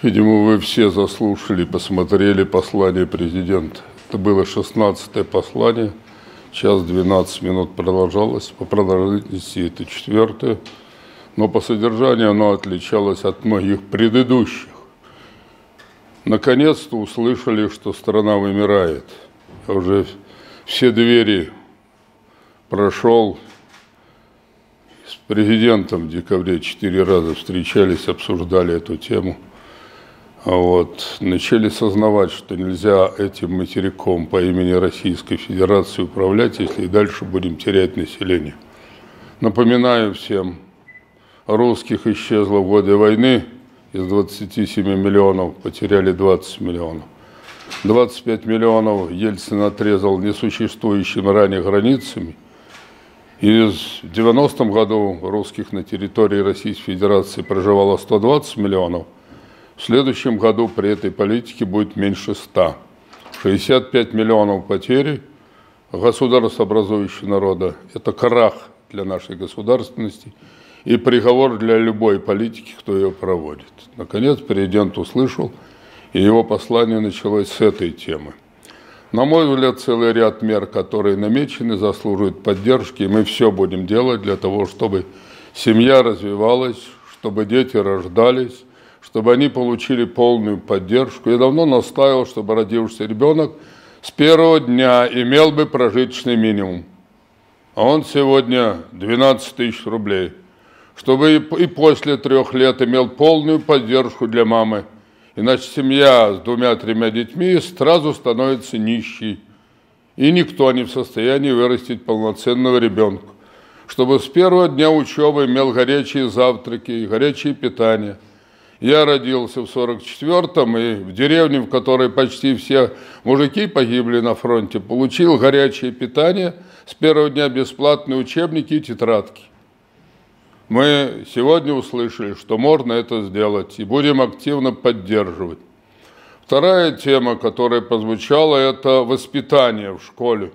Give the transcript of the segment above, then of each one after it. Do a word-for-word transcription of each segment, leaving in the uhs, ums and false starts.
Видимо, вы все заслушали, посмотрели послание президента. Это было шестнадцатое послание, час двенадцать минут продолжалось, по продолжительности это четвертое, но по содержанию оно отличалось от многих предыдущих. Наконец-то услышали, что страна вымирает. Я уже все двери прошел, с президентом в декабре четыре раза встречались, обсуждали эту тему. Вот. Начали сознавать, что нельзя этим материком по имени Российской Федерации управлять, если и дальше будем терять население. Напоминаю всем, русских исчезло в годы войны, из двадцати семи миллионов потеряли двадцать миллионов. двадцать пять миллионов Ельцин отрезал несуществующими ранее границами. И в девяностом году русских на территории Российской Федерации проживало сто двадцать миллионов. В следующем году при этой политике будет меньше ста. шестьдесят пять миллионов потери государствообразующего народа. Это крах для нашей государственности и приговор для любой политики, кто ее проводит. Наконец президент услышал, и его послание началось с этой темы. На мой взгляд, целый ряд мер, которые намечены, заслуживают поддержки, и мы все будем делать для того, чтобы семья развивалась, чтобы дети рождались, чтобы они получили полную поддержку. Я давно настаивал, чтобы родившийся ребенок с первого дня имел бы прожиточный минимум. А он сегодня двенадцать тысяч рублей. Чтобы и после трех лет имел полную поддержку для мамы. Иначе семья с двумя-тремя детьми сразу становится нищей. И никто не в состоянии вырастить полноценного ребенка. Чтобы с первого дня учебы имел горячие завтраки и горячее питание. Я родился в сорок четвёртом, и в деревне, в которой почти все мужики погибли на фронте, получил горячее питание, с первого дня бесплатные учебники и тетрадки. Мы сегодня услышали, что можно это сделать, и будем активно поддерживать. Вторая тема, которая прозвучала, это воспитание в школе.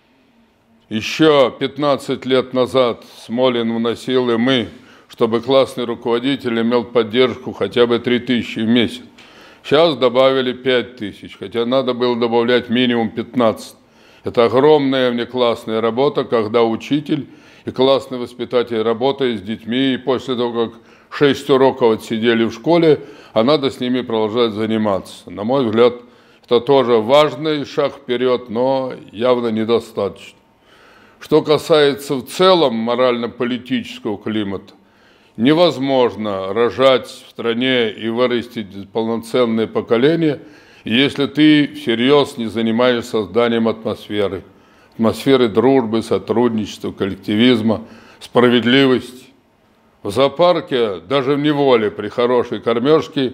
Еще пятнадцать лет назад Смолин вносил, и мы, чтобы классный руководитель имел поддержку хотя бы три тысячи в месяц. Сейчас добавили пять тысяч, хотя надо было добавлять минимум пятнадцать. Это огромная внеклассная работа, когда учитель и классный воспитатель работают с детьми, и после того, как шесть уроков отсидели в школе, а надо с ними продолжать заниматься. На мой взгляд, это тоже важный шаг вперед, но явно недостаточно. Что касается в целом морально-политического климата, невозможно рожать в стране и вырастить полноценное поколение, если ты всерьез не занимаешься созданием атмосферы. Атмосферы дружбы, сотрудничества, коллективизма, справедливости. В зоопарке даже в неволе при хорошей кормежке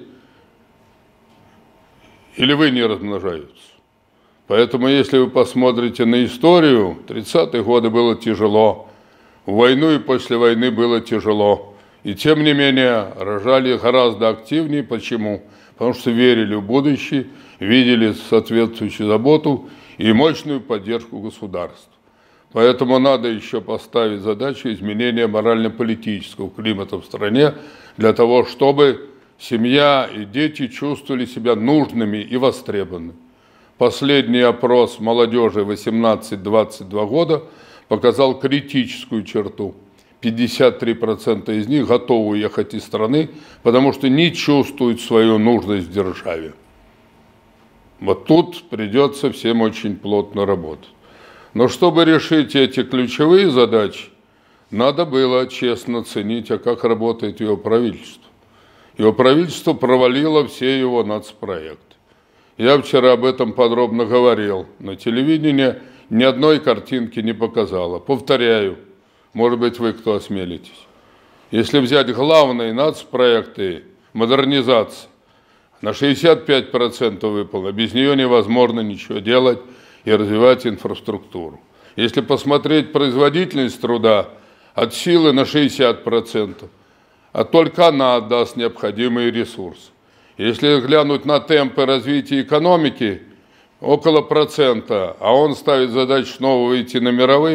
и львы не размножаются. Поэтому, если вы посмотрите на историю, в тридцатые годы было тяжело, в войну и после войны было тяжело. И тем не менее рожали гораздо активнее. Почему? Потому что верили в будущее, видели соответствующую заботу и мощную поддержку государства. Поэтому надо еще поставить задачу изменения морально-политического климата в стране для того, чтобы семья и дети чувствовали себя нужными и востребованными. Последний опрос молодежи восемнадцать — двадцать два года показал критическую черту. пятьдесят три процента из них готовы уехать из страны, потому что не чувствуют свою нужность в державе. Вот тут придется всем очень плотно работать. Но чтобы решить эти ключевые задачи, надо было честно оценить, а как работает его правительство. Его правительство провалило все его нацпроекты. Я вчера об этом подробно говорил, но телевидение ни одной картинки не показало. Повторяю, может быть, вы кто осмелитесь. Если взять главные нацпроекты модернизации, на шестьдесят пять процентов выполнено, без нее невозможно ничего делать и развивать инфраструктуру. Если посмотреть производительность труда, от силы на шестьдесят процентов, а только она отдаст необходимые ресурсы. Если глянуть на темпы развития экономики, около процента, а он ставит задачу снова выйти на мировые,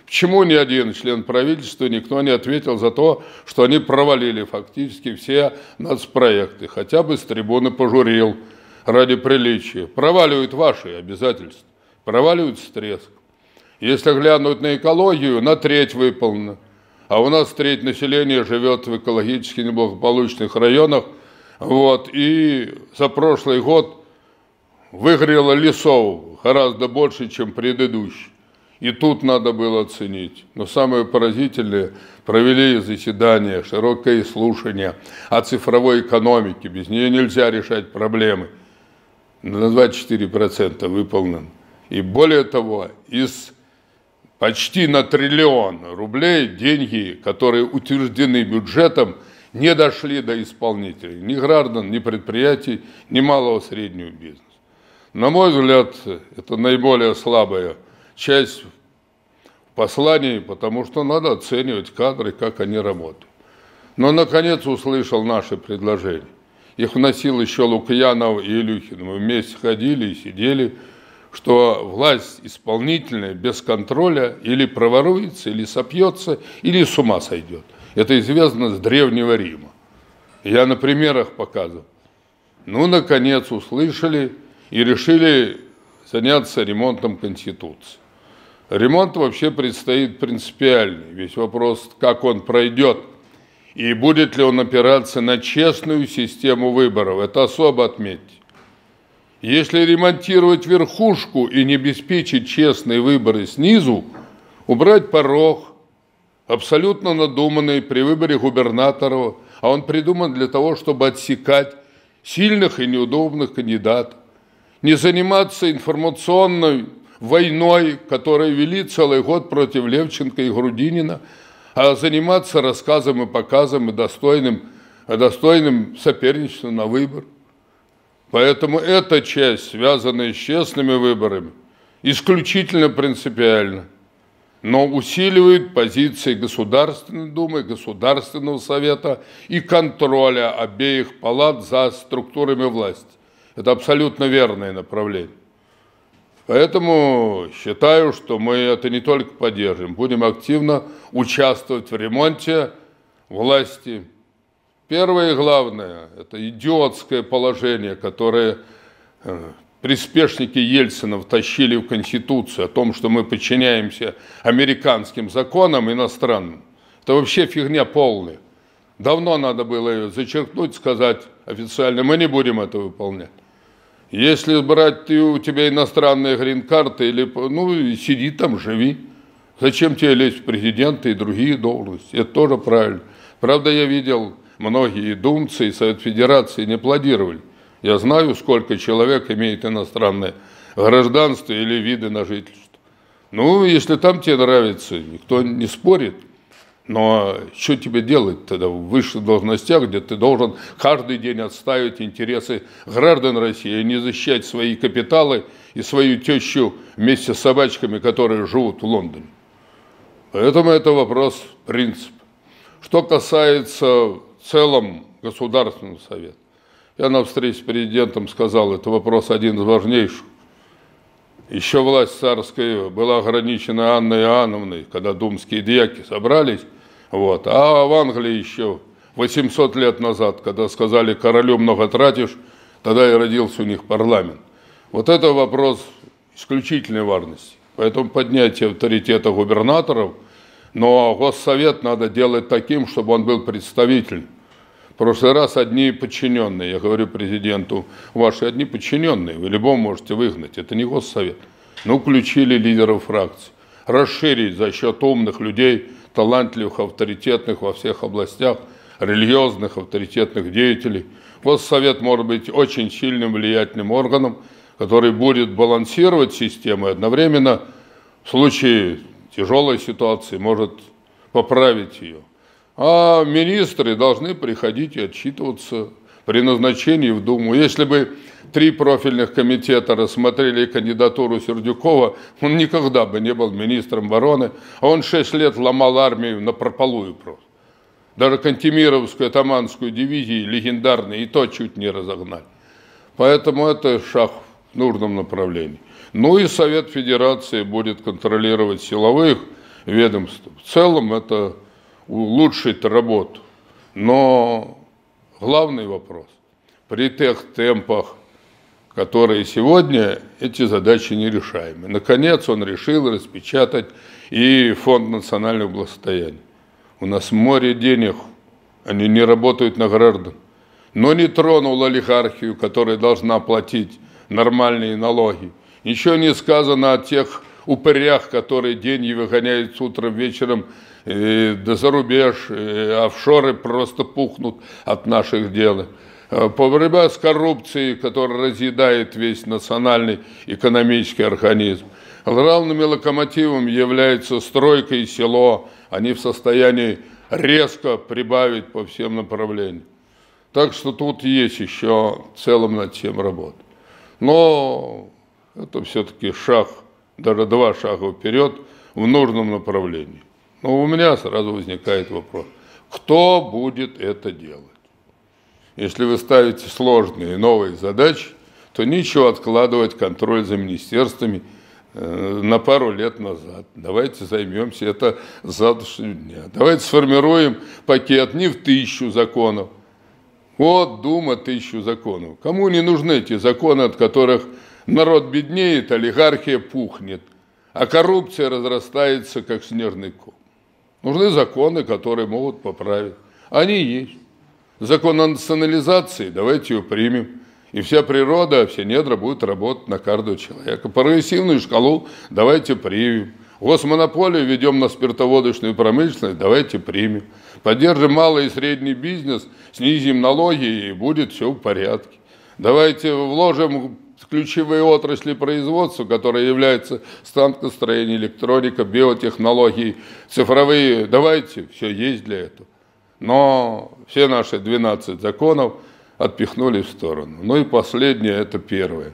Почему ни один член правительства, никто не ответил за то, что они провалили фактически все нацпроекты? Хотя бы с трибуны пожурил ради приличия. Проваливают ваши обязательства, проваливают с треском. Если глянуть на экологию, на треть выполнено. А у нас треть населения живет в экологически неблагополучных районах. Вот, и за прошлый год выгорело лесов гораздо больше, чем предыдущий. И тут надо было оценить. Но самое поразительное, провели заседание, широкое слушание о цифровой экономике. Без нее нельзя решать проблемы. На двадцать четыре процента выполнен. И более того, из почти на триллион рублей деньги, которые утверждены бюджетом, не дошли до исполнителей. Ни граждан, ни предприятий, ни малого среднего бизнеса. На мой взгляд, это наиболее слабая часть посланий, потому что надо оценивать кадры, как они работают. Но, наконец, услышал наши предложения. Их вносил еще Лукьянов и Илюхин. Мы вместе ходили и сидели, что власть исполнительная без контроля или проворуется, или сопьется, или с ума сойдет. Это известно с Древнего Рима. Я на примерах показывал. Ну, наконец, услышали и решили заняться ремонтом Конституции. Ремонт вообще предстоит принципиальный. Весь вопрос, как он пройдет и будет ли он опираться на честную систему выборов. Это особо отметьте. Если ремонтировать верхушку и не обеспечить честные выборы снизу, убрать порог, абсолютно надуманный при выборе губернаторов, а он придуман для того, чтобы отсекать сильных и неудобных кандидатов, не заниматься информационной войной, которую вели целый год против Левченко и Грудинина, а заниматься рассказом и показом и достойным, достойным соперничеством на выбор. Поэтому эта часть, связанная с честными выборами, исключительно принципиальна, но усиливает позиции Государственной Думы, Государственного Совета и контроля обеих палат за структурами власти. Это абсолютно верное направление. Поэтому считаю, что мы это не только поддержим, будем активно участвовать в ремонте власти. Первое и главное – это идиотское положение, которое приспешники Ельцина втащили в Конституцию о том, что мы подчиняемся американским законам иностранным. Это вообще фигня полная. Давно надо было ее зачеркнуть, сказать официально, мы не будем это выполнять. Если брать ты, у тебя иностранные грин-карты, или, ну, сиди там, живи. Зачем тебе лезть в президенты и другие должности? Это тоже правильно. Правда, я видел, многие думцы и Совет Федерации не аплодировали. Я знаю, сколько человек имеет иностранное гражданство или виды на жительство. Ну, если там тебе нравится, никто не спорит. Но что тебе делать тогда в высших должностях, где ты должен каждый день отстаивать интересы граждан России, а не защищать свои капиталы и свою тещу вместе с собачками, которые живут в Лондоне? Поэтому это вопрос принципа. Что касается в целом Государственного Совета, я на встрече с президентом сказал, это вопрос один из важнейших. Еще власть царская была ограничена Анной Иоанновной, когда думские дьяки собрались. Вот. А в Англии еще восемьсот лет назад, когда сказали, королю много тратишь, тогда и родился у них парламент. Вот это вопрос исключительной важности. Поэтому поднятие авторитета губернаторов, но Госсовет надо делать таким, чтобы он был представительным. В прошлый раз одни подчиненные, я говорю президенту, ваши одни подчиненные, вы любого можете выгнать, это не Госсовет. Ну, включили лидеров фракций. Расширить за счет умных людей, талантливых, авторитетных во всех областях, религиозных, авторитетных деятелей. Госсовет может быть очень сильным, влиятельным органом, который будет балансировать систему и одновременно в случае тяжелой ситуации может поправить ее. А министры должны приходить и отчитываться при назначении в Думу. Если бы три профильных комитета рассмотрели кандидатуру Сердюкова, он никогда бы не был министром обороны, а он шесть лет ломал армию напропалую просто. Даже Кантемировскую атаманскую дивизию легендарную и то чуть не разогнали. Поэтому это шаг в нужном направлении. Ну и Совет Федерации будет контролировать силовых ведомств. В целом это улучшит работу. Но главный вопрос, при тех темпах, которые сегодня, эти задачи нерешаемы. Наконец он решил распечатать и фонд национального благосостояния. У нас море денег, они не работают на граждан. Но не тронул олигархию, которая должна платить нормальные налоги. Ничего не сказано о тех упырях, которые деньги выгоняют с утром, вечером, э, да за рубеж, э, офшоры просто пухнут от наших дел. Борьба с коррупцией, которая разъедает весь национальный экономический организм. Главными локомотивом является стройка и село. Они в состоянии резко прибавить по всем направлениям. Так что тут есть еще в целом над чем работать. Но это все-таки шаг, даже два шага вперед в нужном направлении. Но у меня сразу возникает вопрос, кто будет это делать? Если вы ставите сложные новые задачи, то ничего откладывать контроль за министерствами э, на пару лет назад. Давайте займемся это с завтрашнего дня. Давайте сформируем пакет не в тысячу законов. Вот Дума тысячу законов. Кому не нужны эти законы, от которых народ беднеет, олигархия пухнет, а коррупция разрастается, как снежный ком. Нужны законы, которые могут поправить. Они есть. Закон о национализации, давайте его примем. И вся природа, все недра будут работать на каждого человека. Прогрессивную шкалу давайте примем. Госмонополию ведем на спиртоводочную промышленность, давайте примем. Поддержим малый и средний бизнес, снизим налоги, и будет все в порядке. Давайте вложим в ключевые отрасли производства, которые являются станкостроение, электроника, биотехнологии, цифровые. Давайте, все есть для этого. Но все наши двенадцать законов отпихнули в сторону. Ну и последнее, это первое.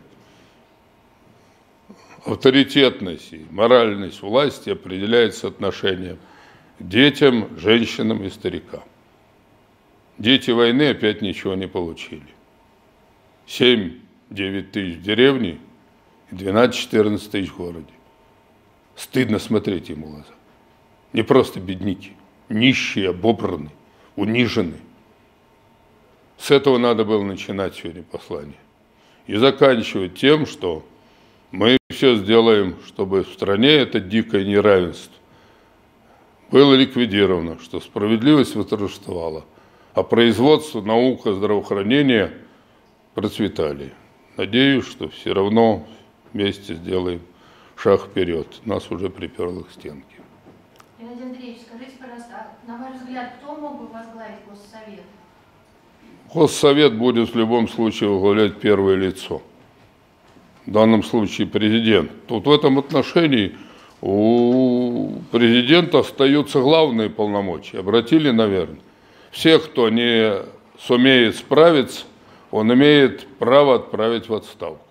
Авторитетность и моральность власти определяется отношением к детям, женщинам и старикам. Дети войны опять ничего не получили. семь-девять тысяч в деревне и двенадцать-четырнадцать тысяч в городе. Стыдно смотреть им в глаза. Не просто бедняки, нищие, обобранные, унижены. С этого надо было начинать сегодня послание. И заканчивать тем, что мы все сделаем, чтобы в стране это дикое неравенство было ликвидировано, что справедливость восторжествовала, а производство, наука, здравоохранение процветали. Надеюсь, что все равно вместе сделаем шаг вперед. Нас уже приперло к стенке. Геннадий Андреевич, скажите, пожалуйста, на ваш взгляд, кто мог бы возглавить Госсовет? Госсовет будет в любом случае возглавлять первое лицо. В данном случае президент. Тут в этом отношении у президента остаются главные полномочия. Обратили, наверное. Всех, кто не сумеет справиться, он имеет право отправить в отставку.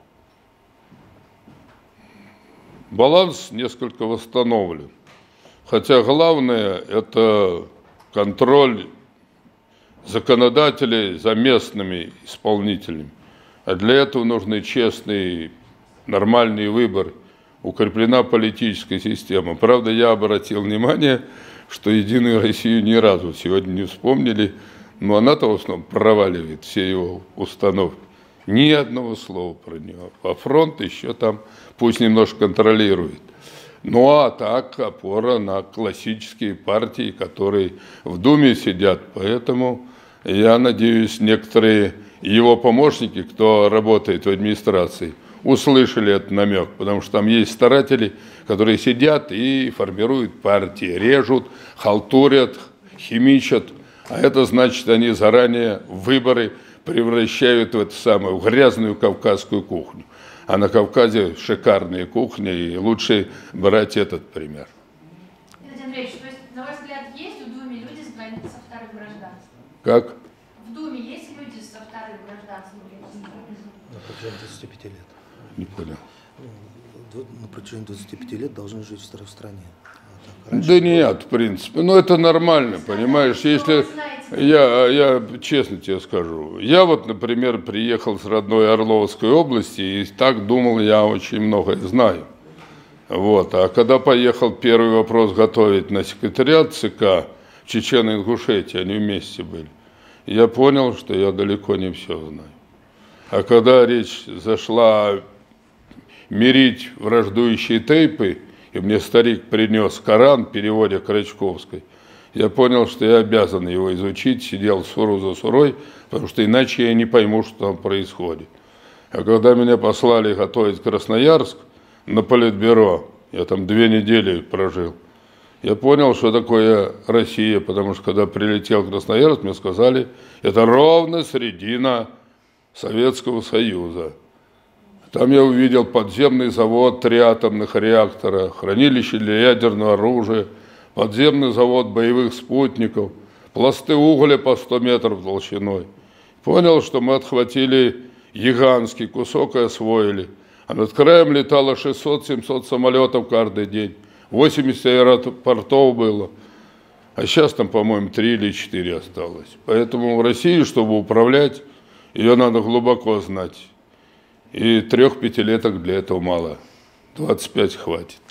Баланс несколько восстановлен. Хотя главное – это контроль законодателей за местными исполнителями. А для этого нужны честные, нормальные выборы. Укреплена политическая система. Правда, я обратил внимание, что Единую Россию ни разу сегодня не вспомнили, но она-то в основном проваливает все его установки. Ни одного слова про него. А фронт еще там пусть немножко контролирует. Ну а так опора на классические партии, которые в Думе сидят. Поэтому я надеюсь, некоторые его помощники, кто работает в администрации, услышали этот намек, потому что там есть старатели, которые сидят и формируют партии, режут, халтурят, химичат. А это значит, они заранее выборы превращают в эту самую в грязную кавказскую кухню. А на Кавказе шикарные кухни, и лучше брать этот пример. Геннадий Андреевич, то есть, на ваш взгляд, есть в Думе люди с, двойным, со вторым гражданством? Как? В Думе есть люди со вторым гражданством? На протяжении двадцати пяти лет. Не понял. На протяжении двадцати пяти лет должны жить в стране. Да нет, в принципе, ну это нормально, понимаешь, если, я, я честно тебе скажу, я вот, например, приехал с родной Орловской области и так думал, я очень многое знаю. Вот. А когда поехал первый вопрос готовить на секретариат ЦК в Чечено-Ингушетии, они вместе были, я понял, что я далеко не все знаю. А когда речь зашла мирить враждующие тейпы, и мне старик принес Коран в переводе Крачковской, я понял, что я обязан его изучить, сидел суру за сурой, потому что иначе я не пойму, что там происходит. А когда меня послали готовить в Красноярск на политбюро, я там две недели прожил, я понял, что такое Россия, потому что когда прилетел в Красноярск, мне сказали, это ровно середина Советского Союза. Там я увидел подземный завод, три атомных реактора, хранилище для ядерного оружия, подземный завод боевых спутников, пласты угля по сто метров толщиной. Понял, что мы отхватили гигантский кусок и освоили. А над краем летало шестьсот-семьсот самолетов каждый день. восемьдесят аэропортов было. А сейчас там, по-моему, три или четыре осталось. Поэтому в России, чтобы управлять, ее надо глубоко знать. И трех пятилеток для этого мало. двадцать пять хватит.